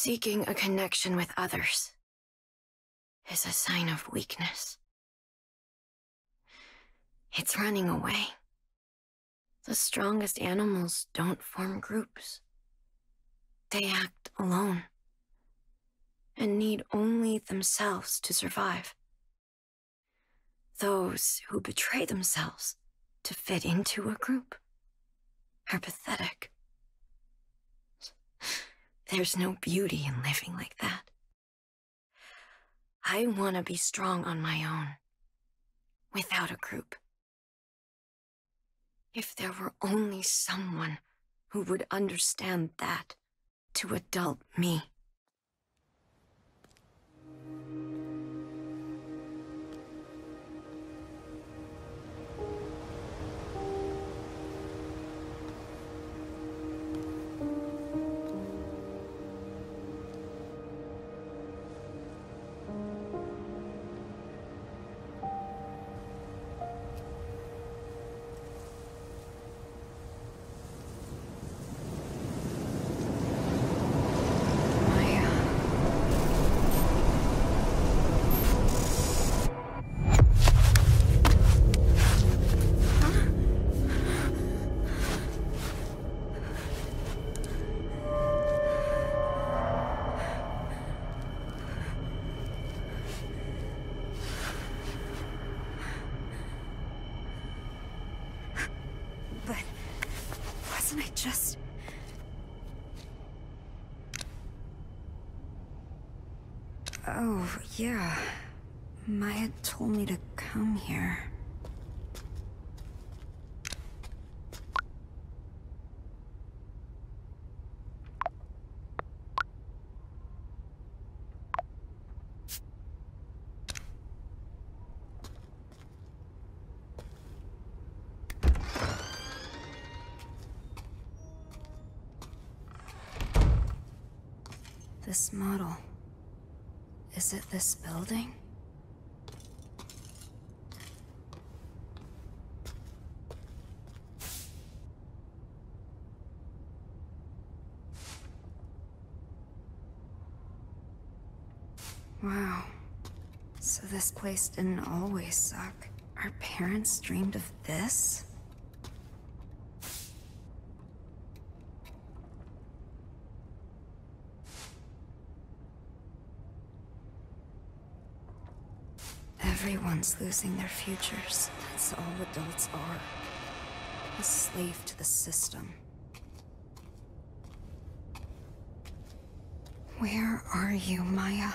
Seeking a connection with others is a sign of weakness. It's running away. The strongest animals don't form groups. They act alone and need only themselves to survive. Those who betray themselves to fit into a group are pathetic. There's no beauty in living like that. I want to be strong on my own, without a group. If there were only someone who would understand that to adult me. Oh, yeah. Maya told me to come here. This model. Is it this building? Wow. So this place didn't always suck. Our parents dreamed of this? Everyone's losing their futures. That's all adults are. A slave to the system. Where are you, Maya?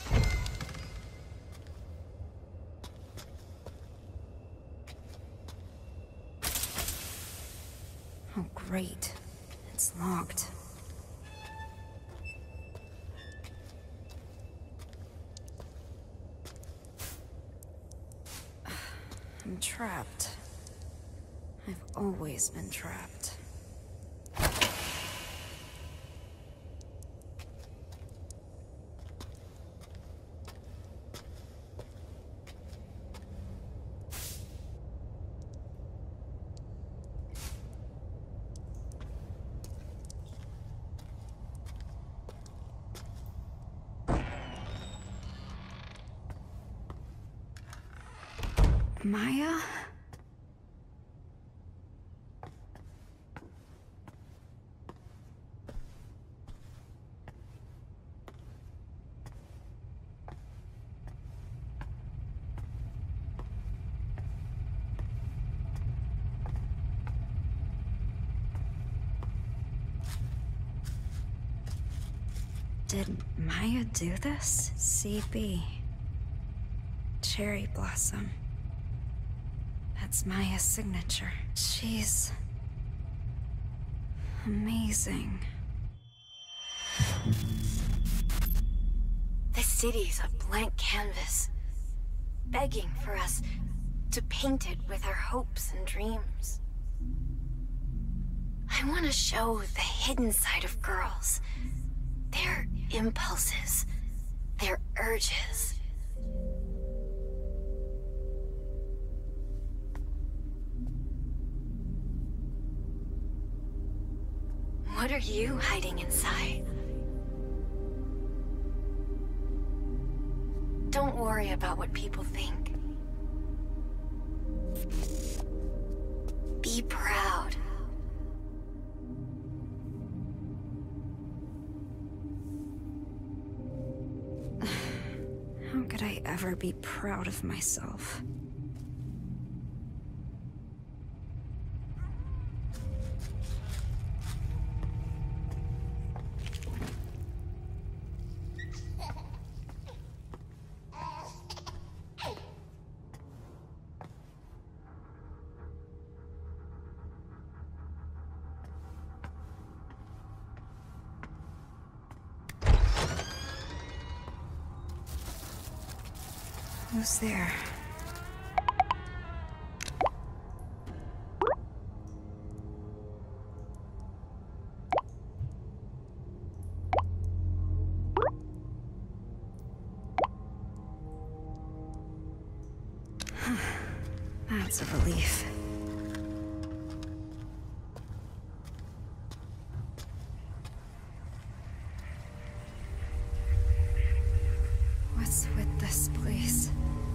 Oh, great. It's locked. I'm trapped. I've always been trapped. Maya? Did Maya do this? CB. Cherry Blossom. That's Maya's signature. She's amazing. The city's a blank canvas, begging for us to paint it with our hopes and dreams. I want to show the hidden side of girls, their impulses, their urges. What are you hiding inside? Don't worry about what people think. Be proud. How could I ever be proud of myself? Who's there? That's a relief. What's with this place?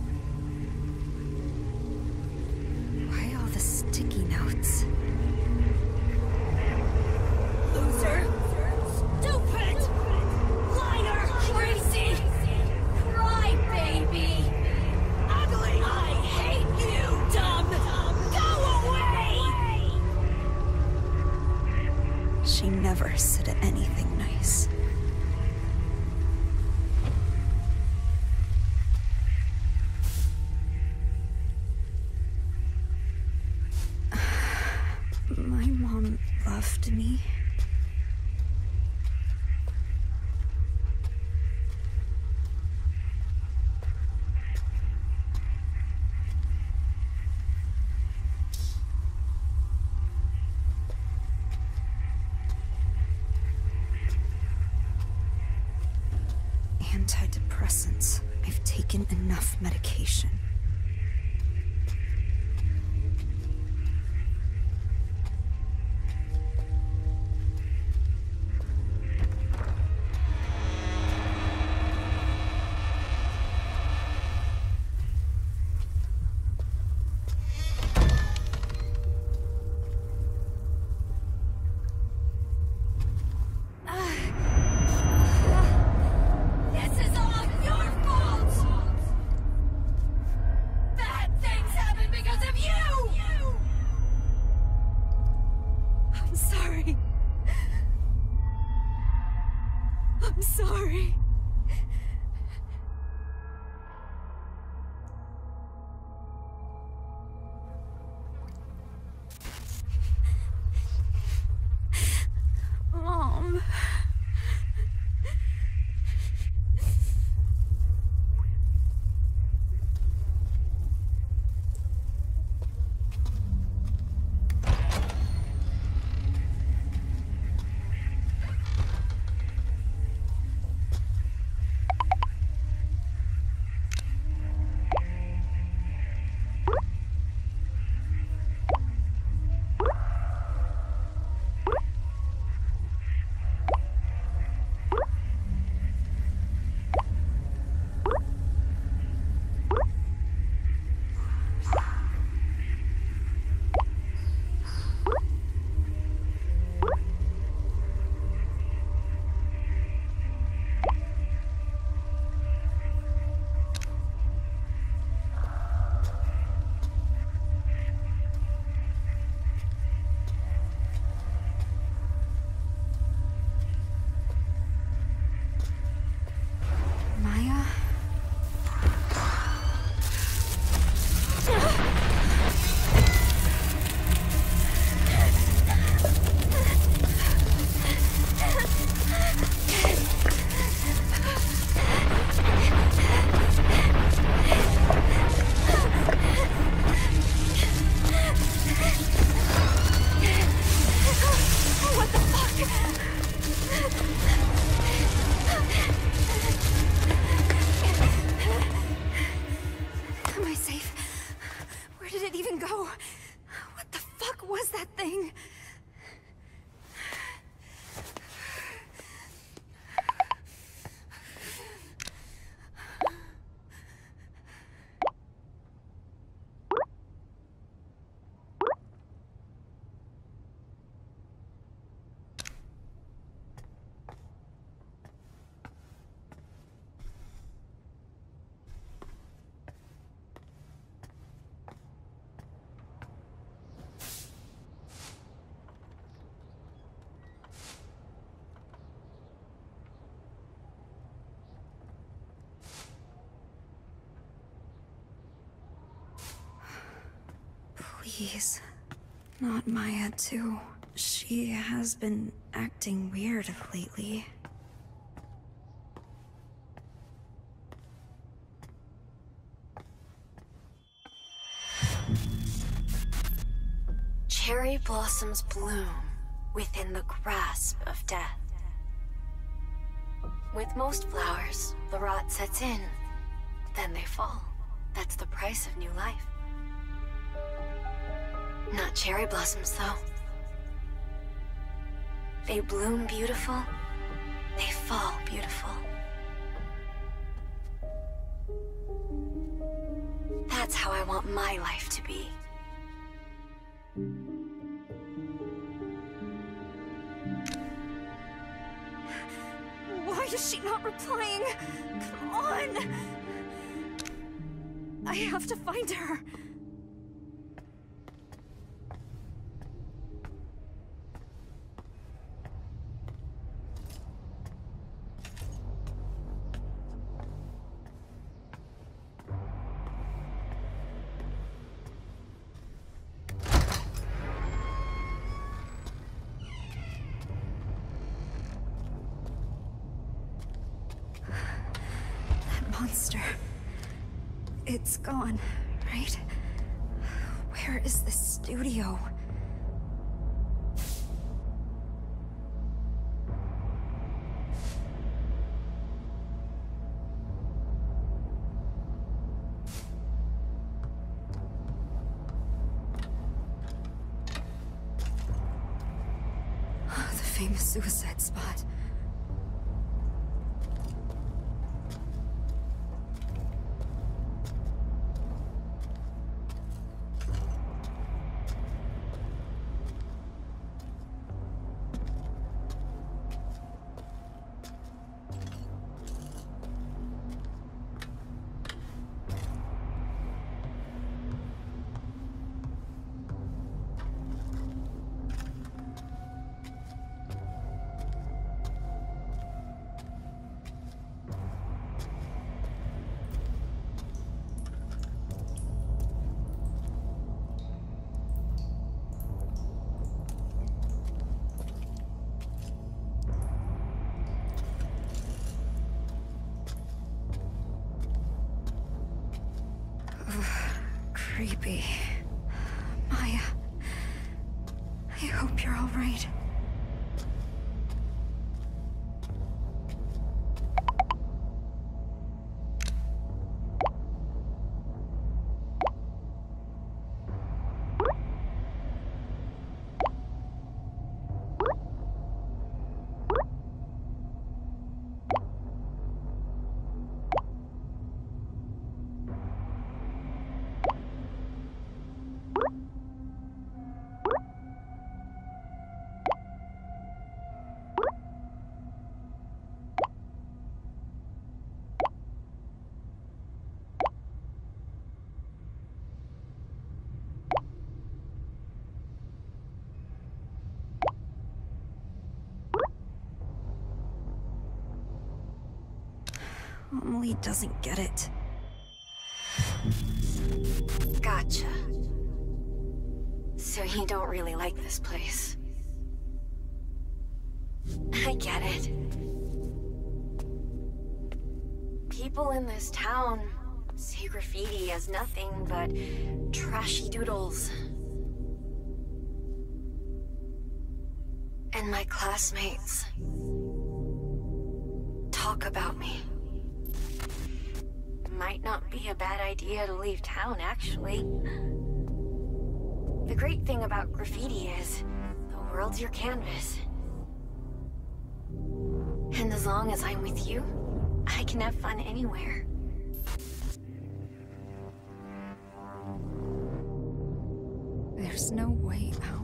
Why all the sticky notes? Loser! Stupid! Liar! Crazy! Crybaby! Ugly! I hate you, dumb! Go away! She never said anything nice. My mom loved me. Antidepressants. I've taken enough medication. Please. Not Maya, too. She has been acting weird lately. Cherry blossoms bloom within the grasp of death. With most flowers, the rot sets in, then they fall. That's the price of new life. Not cherry blossoms, though. They bloom beautiful, they fall beautiful. That's how I want my life to be. Why is she not replying? Come on! I have to find her. Monster. It's gone, right? Where is this studio? The famous suicide spot. Creepy. Maya, I hope you're all right. Amelie doesn't get it. Gotcha. So you don't really like this place. I get it. People in this town see graffiti as nothing but trashy doodles. And my classmates talk about me. Might not be a bad idea to leave town, actually. The great thing about graffiti is the world's your canvas. And as long as I'm with you, I can have fun anywhere. There's no way out.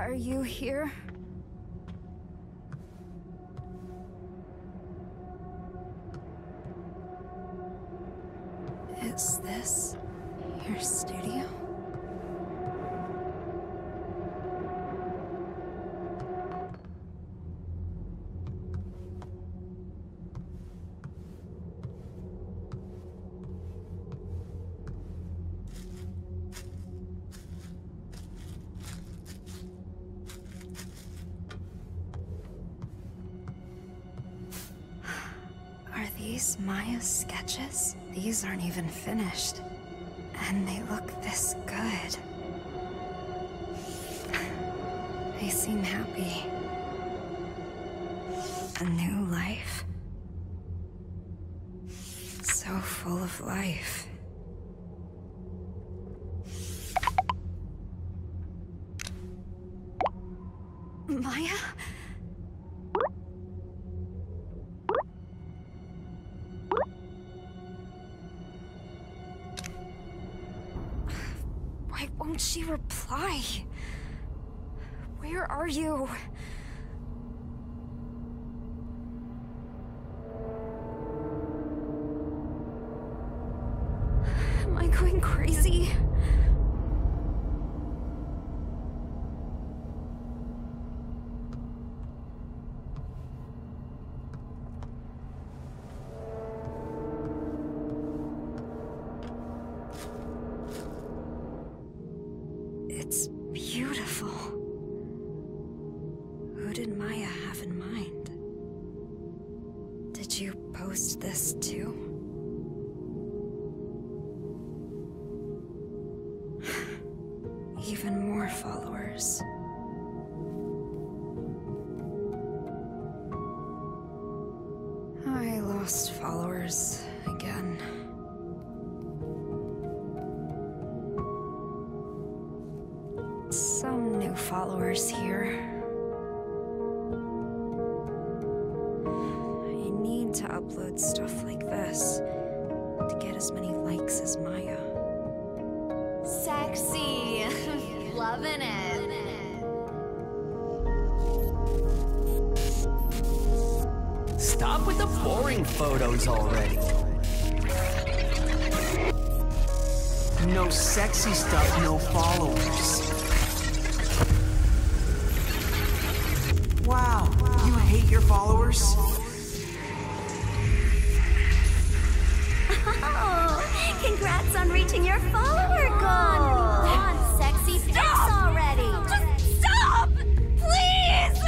Are you here? Is this your studio? Are these Maya's sketches? These aren't even finished. And they look this good. They seem happy. A new life. So full of life. Maya? Why won't she reply? Where are you? Am I going crazy? It's beautiful. Who did Maya have in mind? Did you post this too? Even more followers. I lost followers again. Some new followers here. I need to upload stuff like this to get as many likes as Maya. Sexy. Loving it. Stop with the boring photos already. No sexy stuff, no followers. Wow, you hate your followers? Oh, congrats on reaching your follower goal. Come on, sexy fix already. Just stop, please.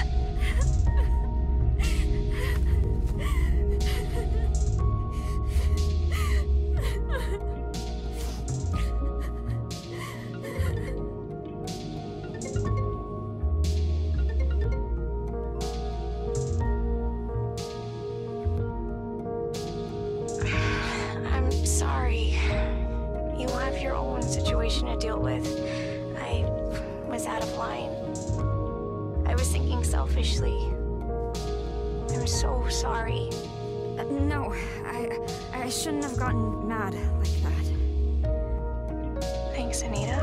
I'm sorry. You have your own situation to deal with. I was out of line. I was thinking selfishly. I'm so sorry. No, I shouldn't have gotten mad like that. Thanks, Anita.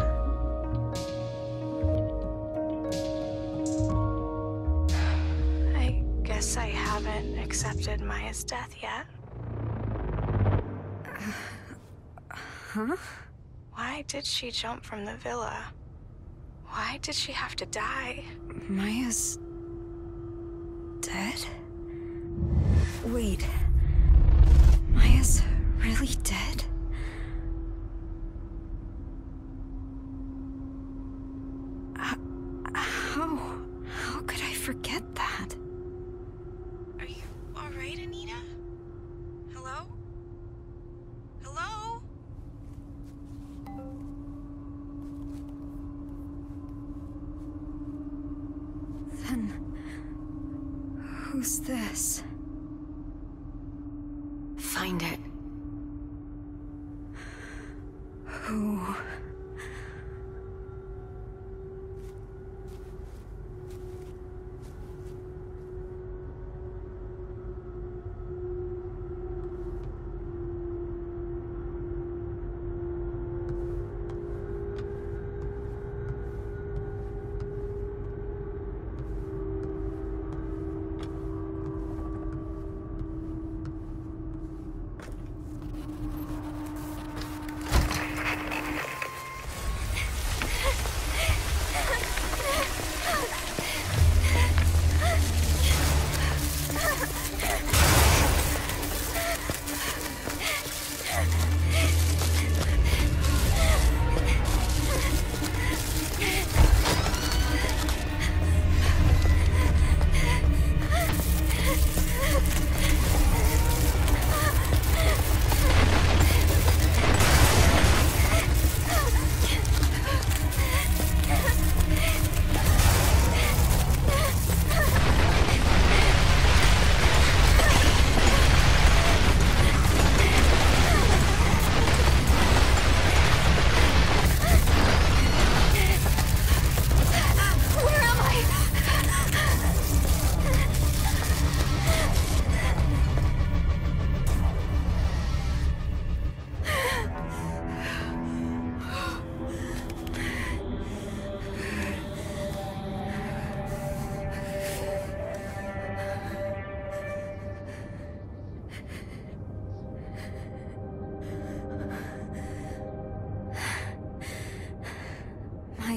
I guess I haven't accepted Maya's death yet. Huh? Why did she jump from the villa? Why did she have to die? Maya's dead? Wait. Maya's really dead? How could I forget that? Are you all right, Anita? Hello? Hello? Then who's this? Find it. Who?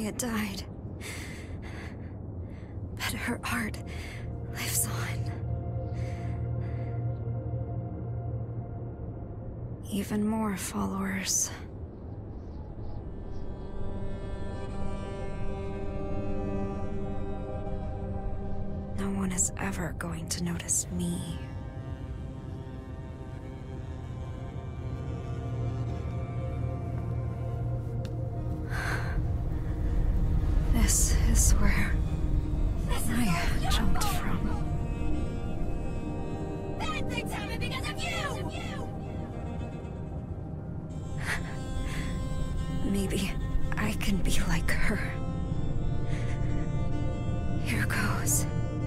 had died. But her art lives on. Even more followers. No one is ever going to notice me. This is where I jumped from. Bad things happen because of you! Maybe I can be like her. Here goes.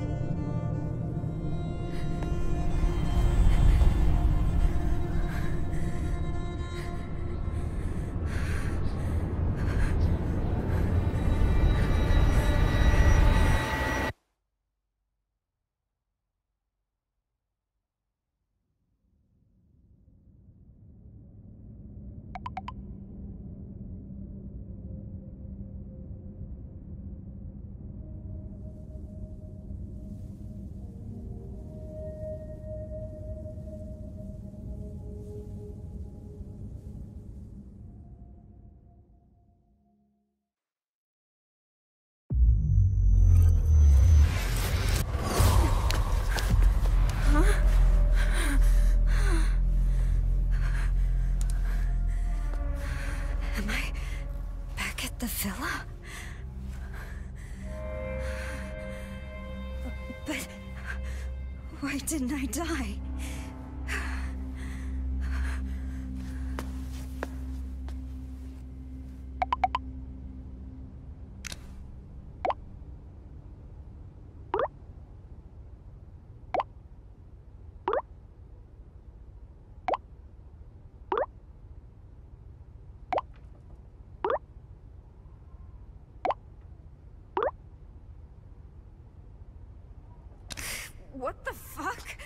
Am I back at the villa? But why didn't I die? What the fuck?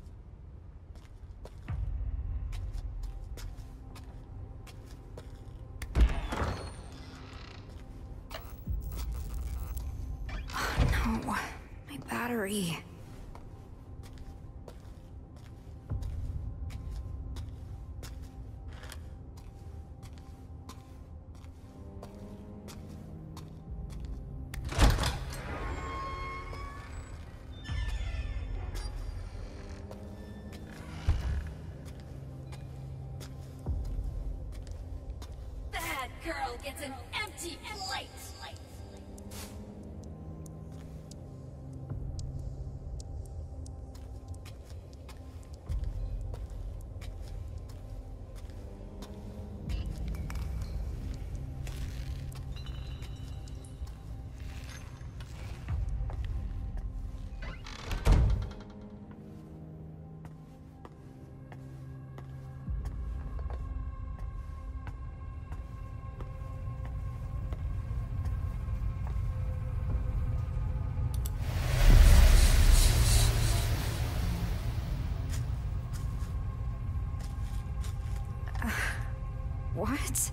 Oh no, my battery. Bad girl gets an empty plate! What?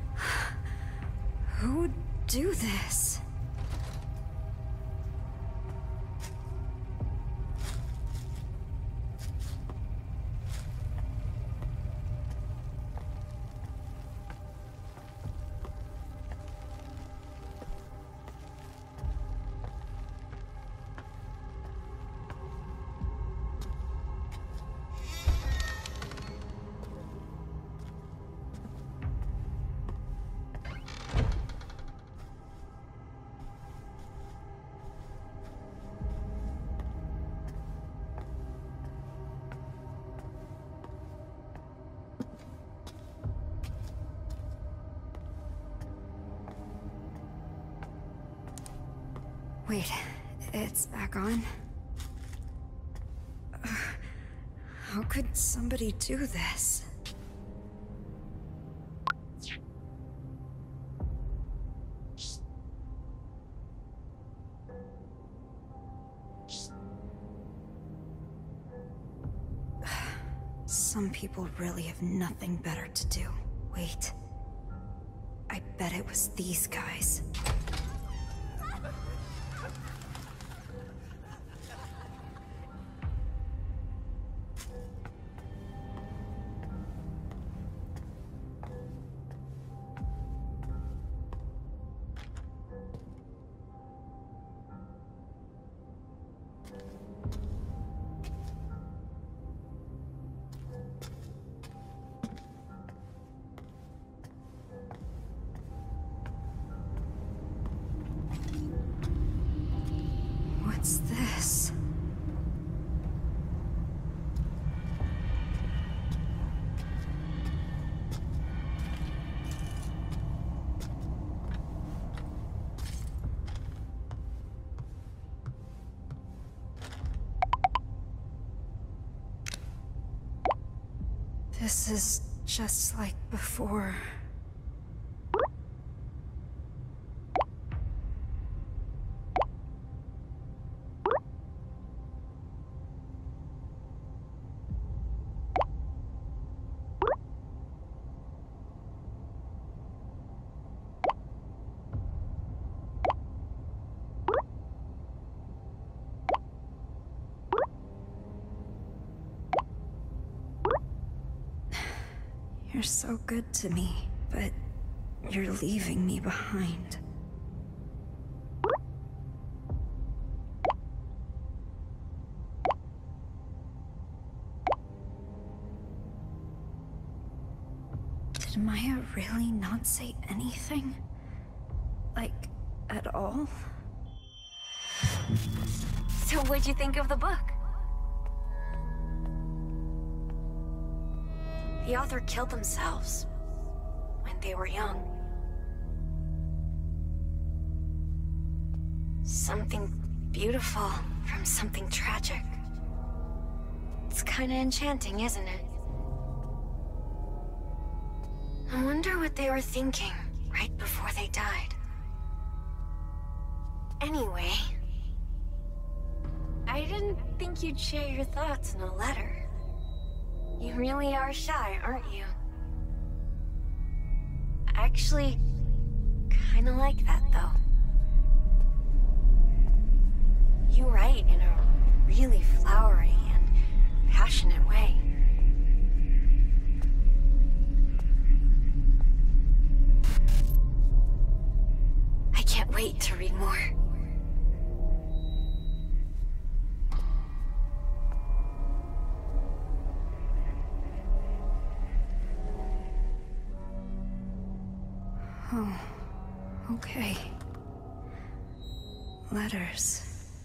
Who would do this? Wait, it's back on? How could somebody do this? Some people really have nothing better to do. Wait. I bet it was these guys. This is just like before. You're so good to me, but you're leaving me behind. Did Maya really not say anything? Like, at all? So what'd you think of the book? The author killed themselves when they were young. Something beautiful from something tragic. It's kinda enchanting, isn't it? I wonder what they were thinking right before they died. Anyway, I didn't think you'd share your thoughts in a letter. You really are shy, aren't you? I actually kinda like that, though. You write in a really flowery and passionate way. I can't wait to read more. Oh, okay. Letters.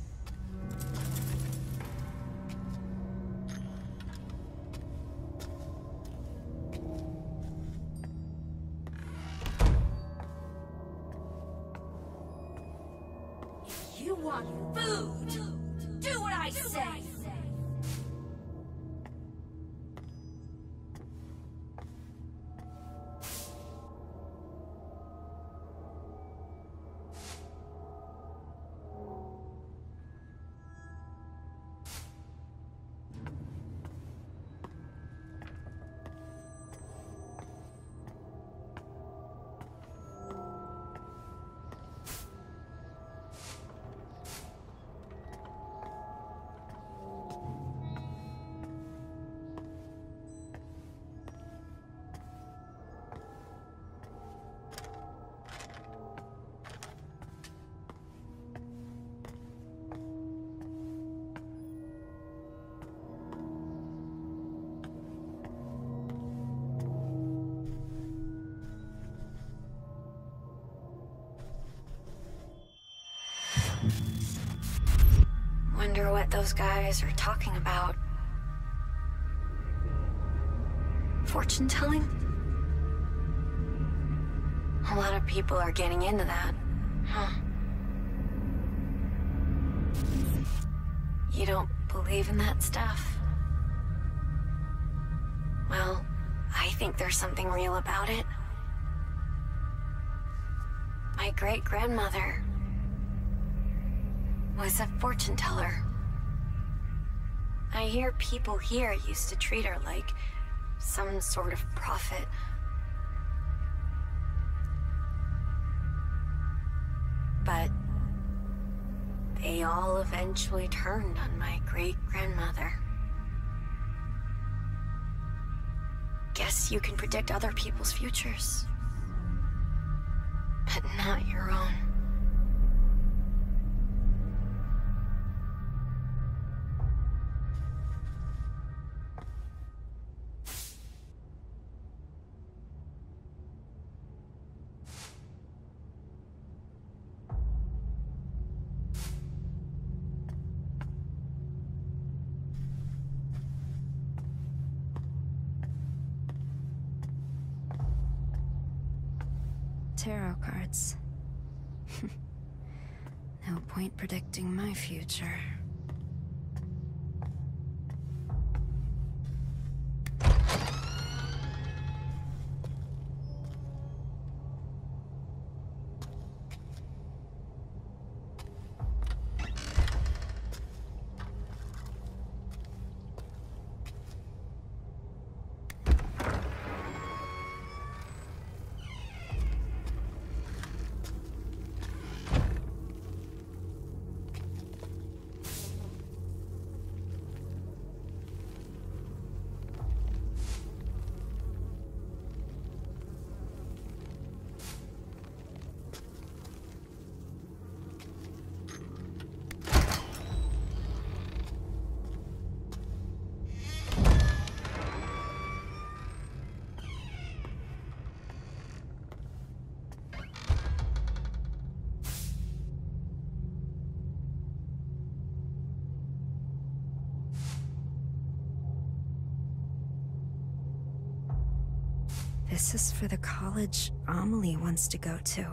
If you want food, do what I say. Wonder what those guys are talking about. Fortune telling? A lot of people are getting into that, huh? You don't believe in that stuff? Well, I think there's something real about it. My great-grandmother was a fortune teller. I hear people here used to treat her like some sort of prophet. But they all eventually turned on my great-grandmother. Guess you can predict other people's futures, but not your own. Tarot cards. No point predicting my future. This is for the college Amelie wants to go to.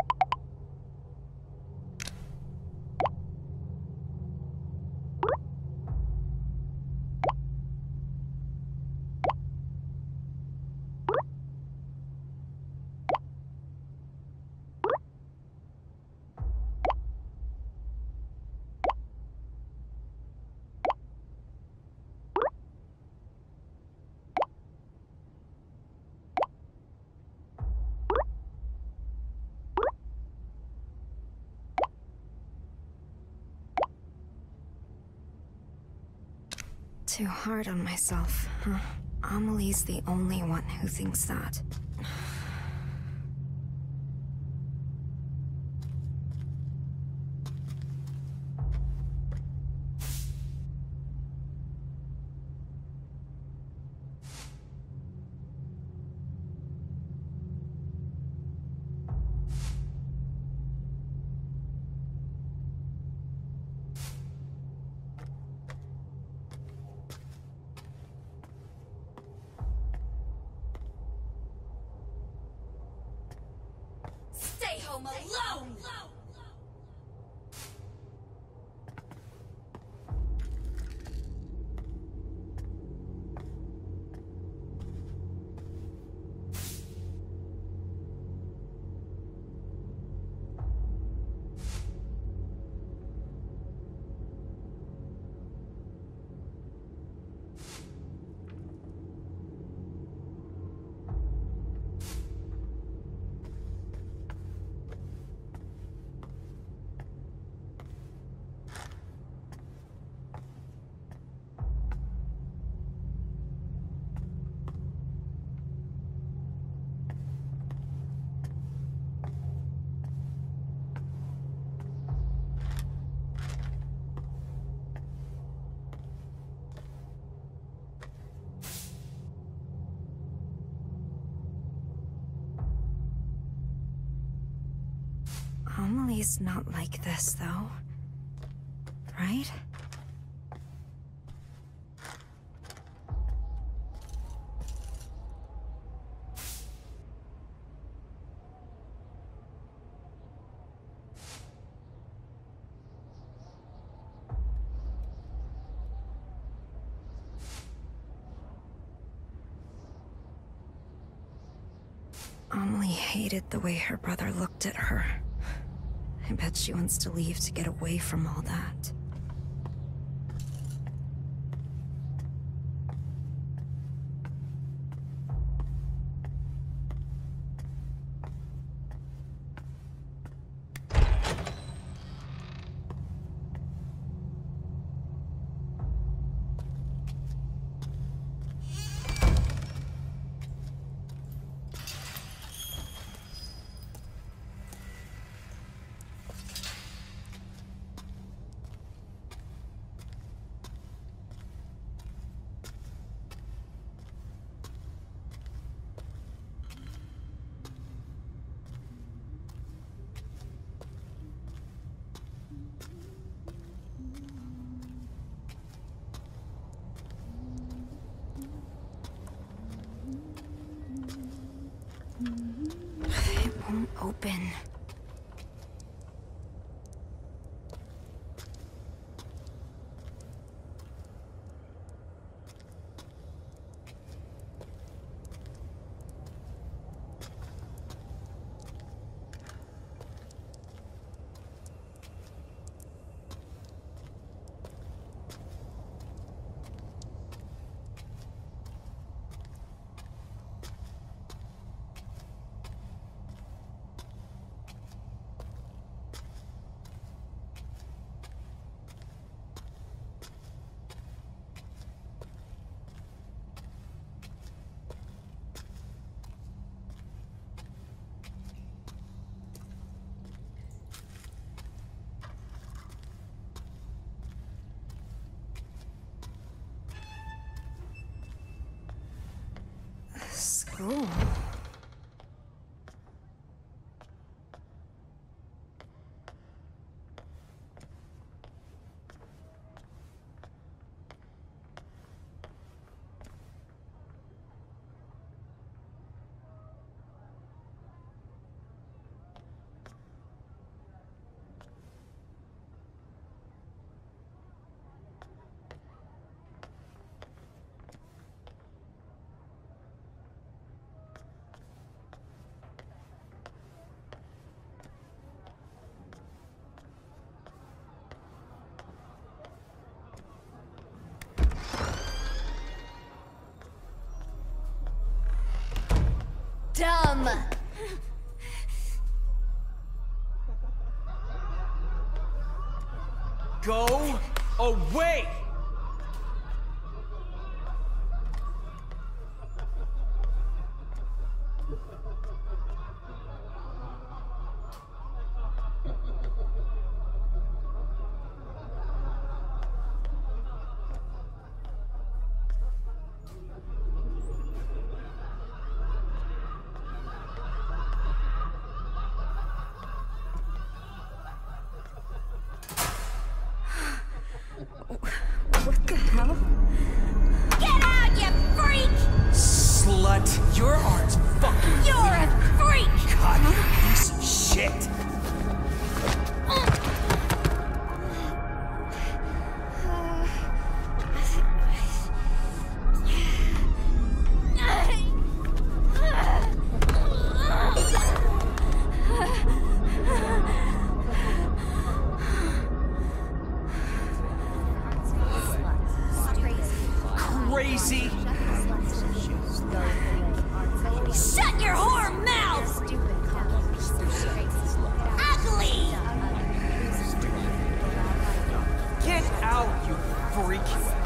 Too hard on myself, huh? Amelie's the only one who thinks that. Stay home alone! Amelie's not like this, though. Right? Amelie hated the way her brother looked at her. I bet she wants to leave to get away from all that. It won't open. School? dumb! Go away! What the hell? Get out, you freak! Slut, your art's fucking You're a freak! God, you piece of shit! Crazy! Shut your whore mouth! Ugly! Get out, you freak!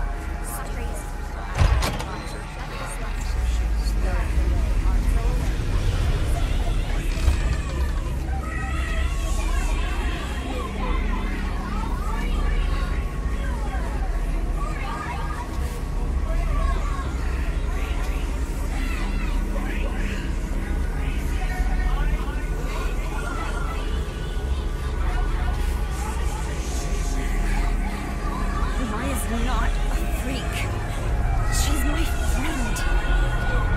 Maya's not a freak. She's my friend.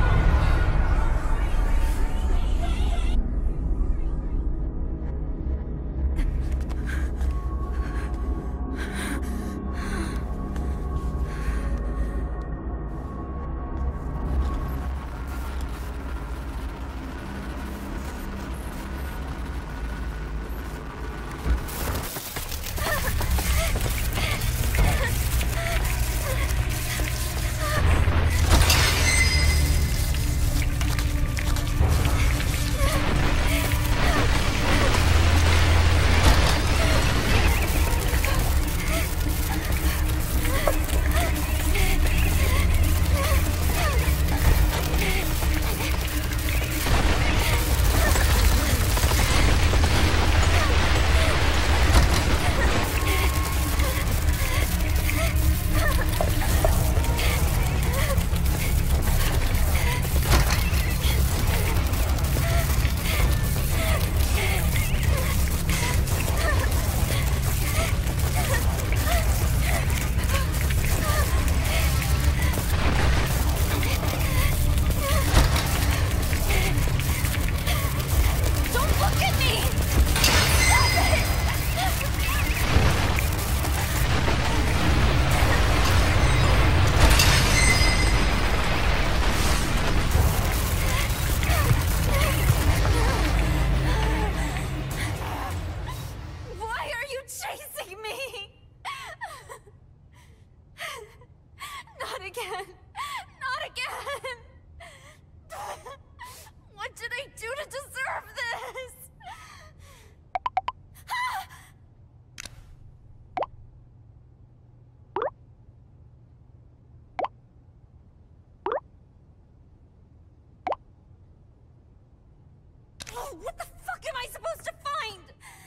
What the fuck am I supposed to find?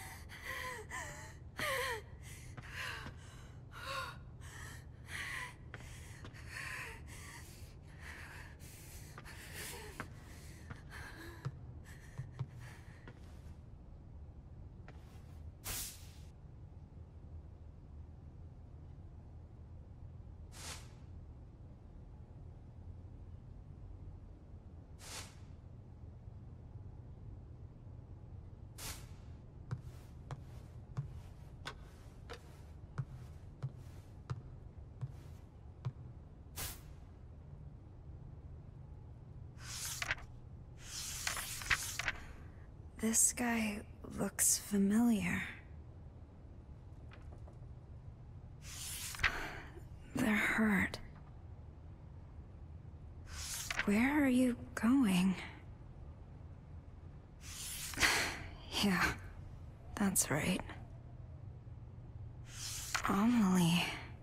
This guy looks familiar. They're hurt. Where are you going? Yeah, that's right. Amelie.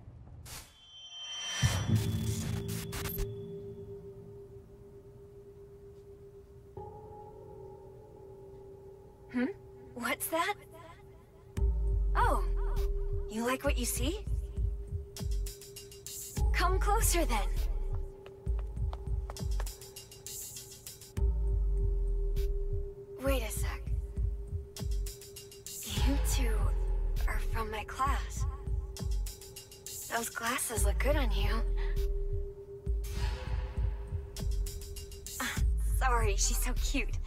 What's that? Oh, you like what you see? Come closer then. Wait a sec. You two are from my class. Those glasses look good on you. Sorry, she's so cute.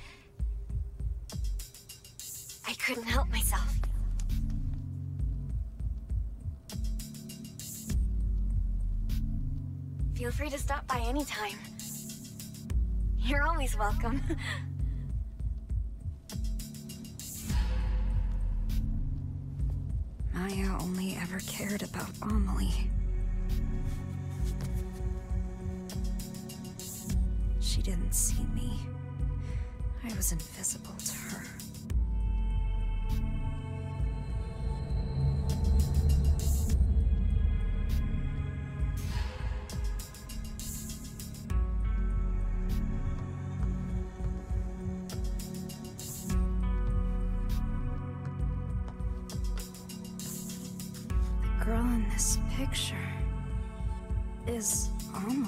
I couldn't help myself. Feel free to stop by anytime. You're always welcome. Maya only ever cared about Amelie. She didn't see me. I was invisible to her. The girl in this picture is Amelie.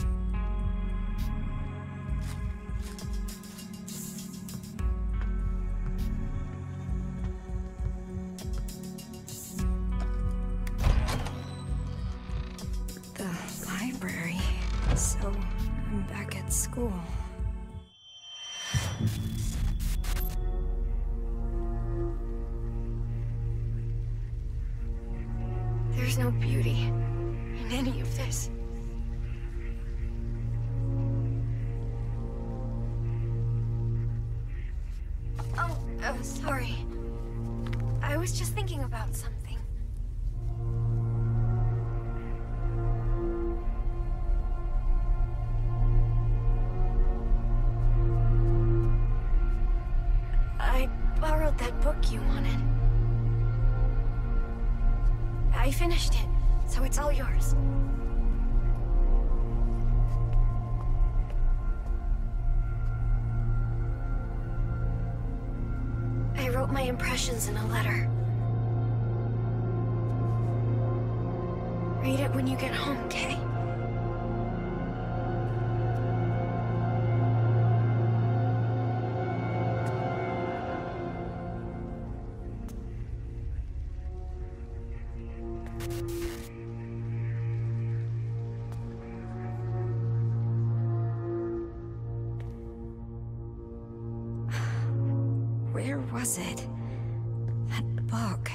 Library, so I'm back at school. There's no beauty in any of this. Oh, sorry. I was just thinking about something. I borrowed that book you wanted. I finished it, so it's all yours. I wrote my impressions in a letter. Read it when you get home, okay? Where was it? That book.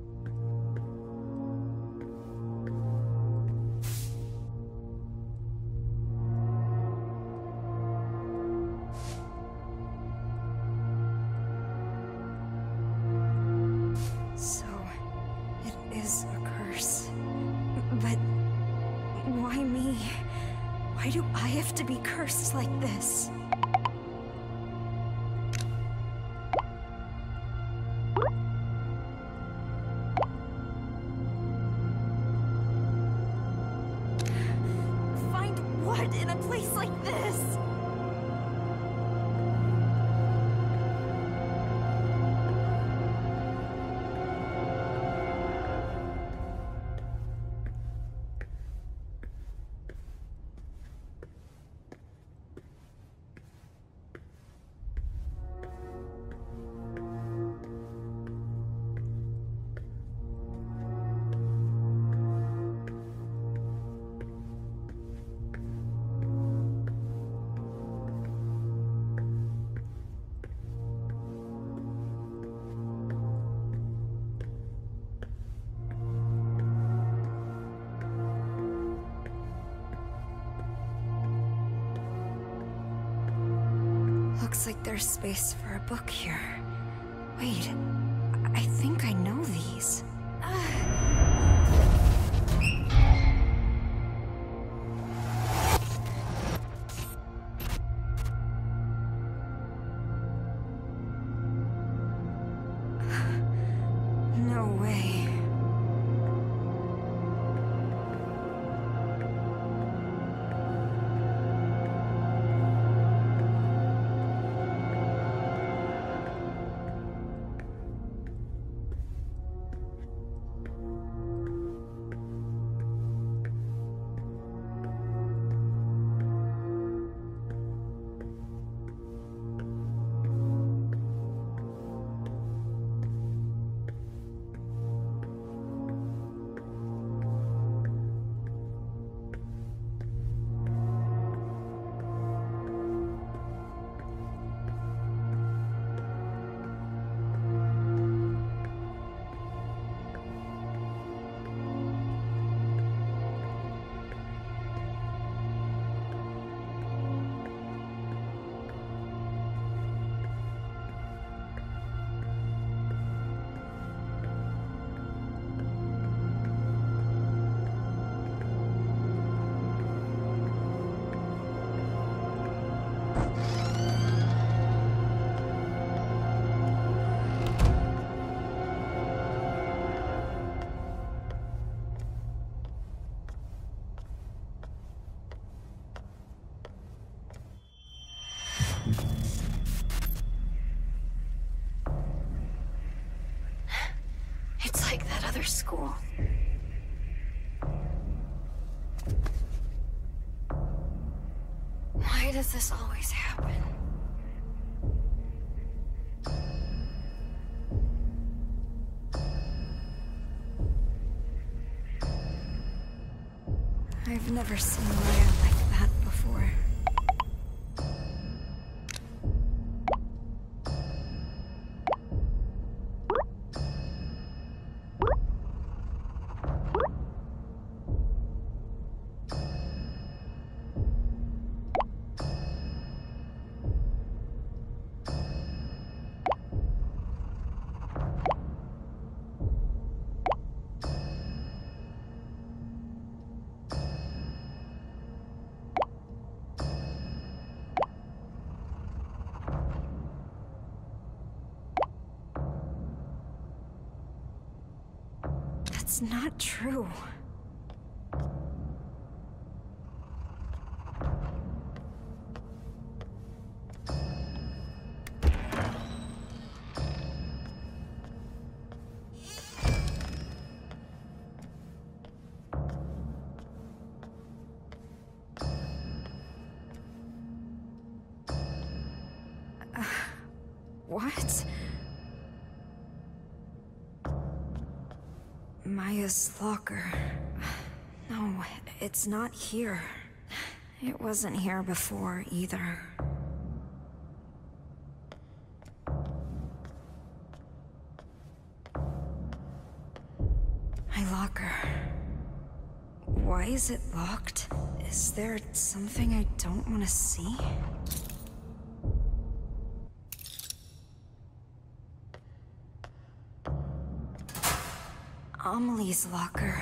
So, it is a curse. But why me? Why do I have to be cursed like this? What in a place like this? Looks like there's space for a book here. Wait, I think I know these. school. Why does this always happen? I've never seen Maya like that before. That's not true. What? Maya's locker. No, it's not here. It wasn't here before, either. My locker. Why is it locked? Is there something I don't want to see? Amelie's locker.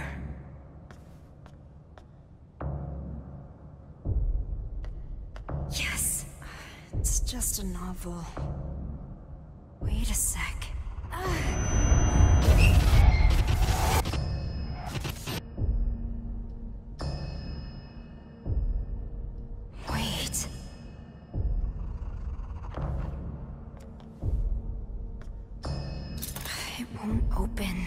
Yes! It's just a novel. Wait a sec. Wait. It won't open.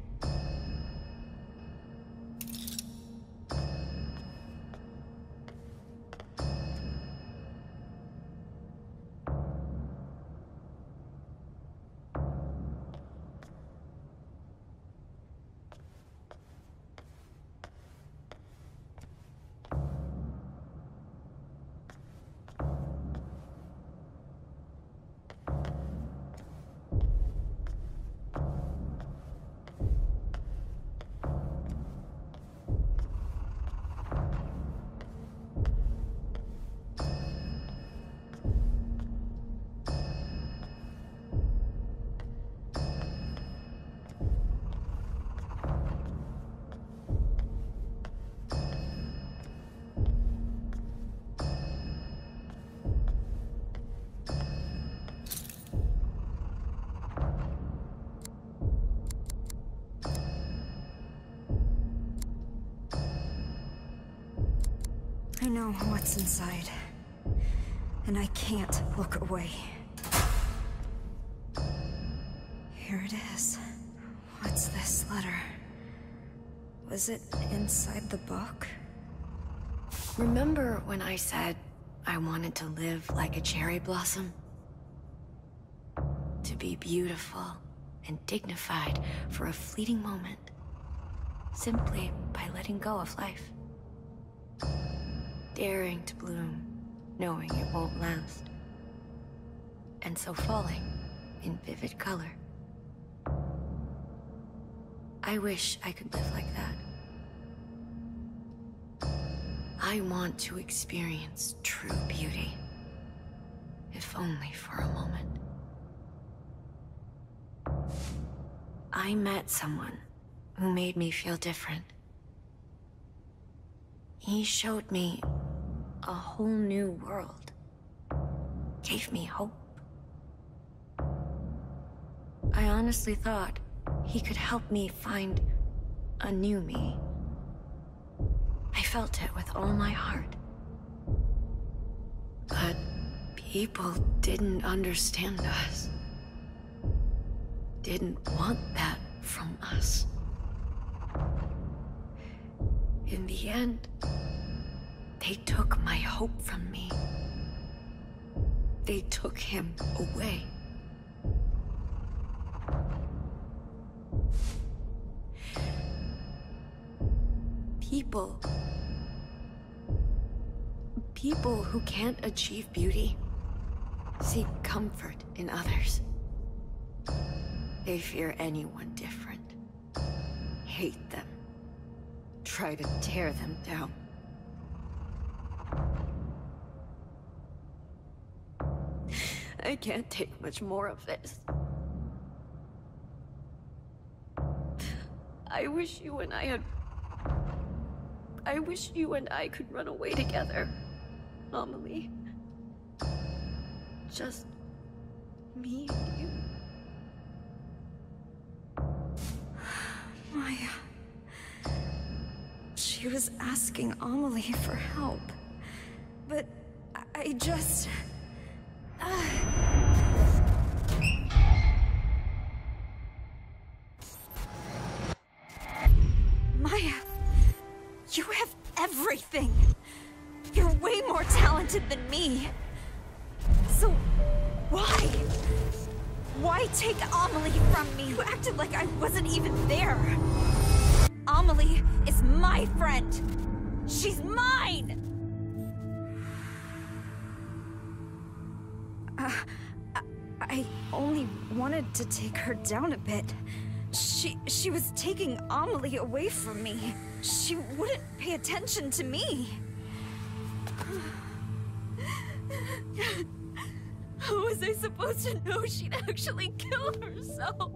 I know what's inside, and I can't look away. Here it is. What's this letter? Was it inside the book? Remember when I said I wanted to live like a cherry blossom? To be beautiful and dignified for a fleeting moment, simply by letting go of life. Daring to bloom, knowing it won't last. And so falling in vivid color. I wish I could live like that. I want to experience true beauty, if only for a moment. I met someone who made me feel different. He showed me a whole new world. Gave me hope. I honestly thought he could help me find a new me. I felt it with all my heart. But people didn't understand us. Didn't want that from us. the end, they took my hope from me. They took him away. People who can't achieve beauty seek comfort in others. They fear anyone different, hate them, try to tear them down. I can't take much more of this. I wish you and I could run away together, Amelie. Just me and you. Maya. She was asking Amelie for help. But I just... Maya, you have everything. You're way more talented than me. So, why? Why take Amelie from me? You acted like I wasn't even there. Amelie is my friend. She's mine! I only wanted to take her down a bit. She was taking Amelie away from me. She wouldn't pay attention to me. How was I supposed to know she'd actually kill herself?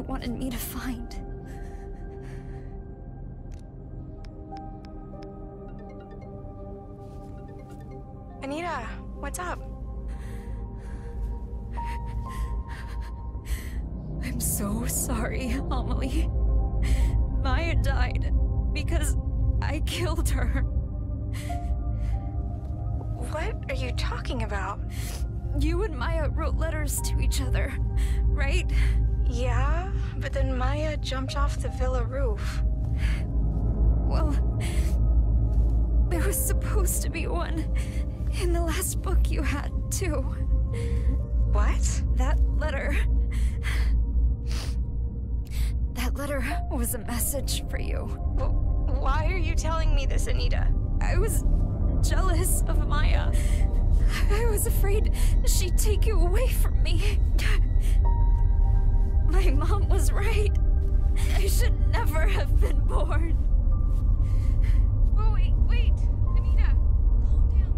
wanted me to find. Anita, what's up? I'm so sorry, Amelie. Maya died because I killed her. What are you talking about? You and Maya wrote letters to each other, right? Yeah, but then Maya jumped off the villa roof. Well, there was supposed to be one in the last book you had, too. What? That letter was a message for you. Why are you telling me this, Anita? I was jealous of Maya. I was afraid she'd take you away from me. My mom was right. I should never have been born. Oh, wait. Anita, calm down.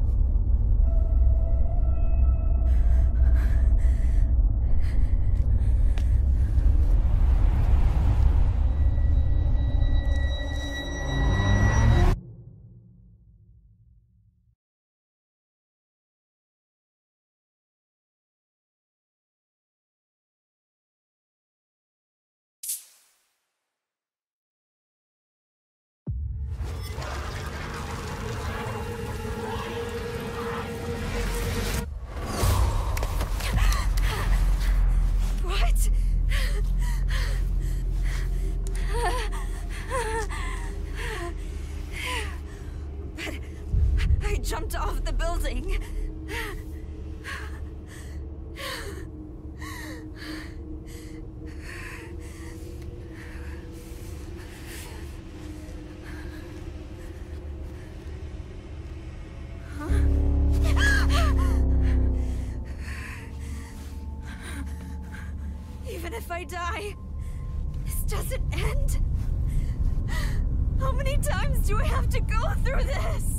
What? But I jumped off the building. Even if I die, this doesn't end. How many times do I have to go through this?